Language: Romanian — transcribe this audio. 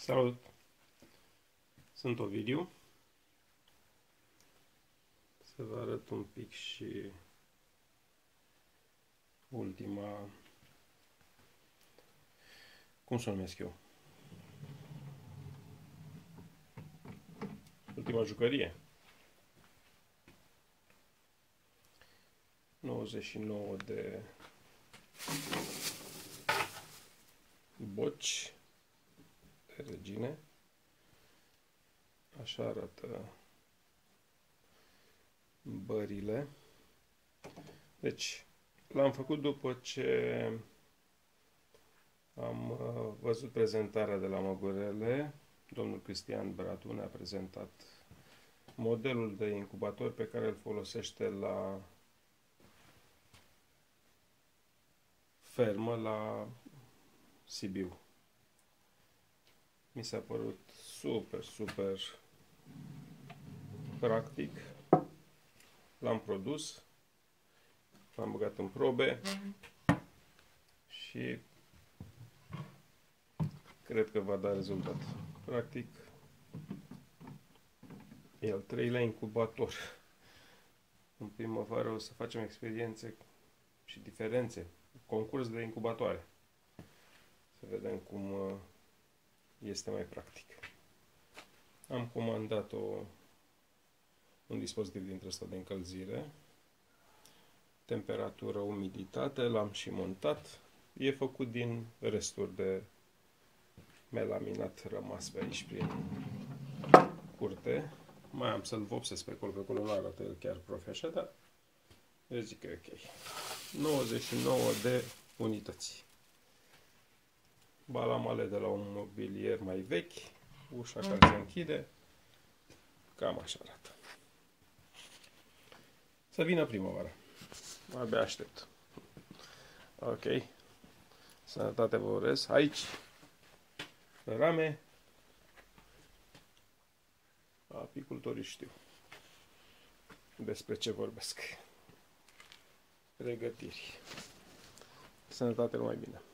Salut! Sunt Ovidiu. Să vă arăt un pic și ultima, cum să o numesc eu? Ultima jucărie. 99 de boci de regine. Așa arată bările. Deci, l-am făcut după ce am văzut prezentarea de la Măgurele. Domnul Cristian Bratu ne-a prezentat modelul de incubator pe care îl folosește la fermă la Sibiu. Mi s-a părut super practic. L-am produs, l-am băgat în probe și cred că va da rezultat. Practic, e al treilea incubator. În primăvară o să facem experiențe și diferențe, concurs de incubatoare. Să vedem cum este mai practic. Am comandat un dispozitiv dintre ăsta de încălzire, temperatură, umiditate, l-am și montat. E făcut din resturi de melaminat rămas pe aici prin curte. Mai am să-l vopsesc pe acolo nu arată el chiar profi așa, dar eu zic că e ok. 99 de unități. Balamale de la un mobilier mai vechi, ușa care se închide, cam așa arată. Să vină primăvara. Abia aștept. Ok. Sănătate vă urez. Aici, pe rame, apicultorii știu despre ce vorbesc. Pregătiri. Sănătate numai bine.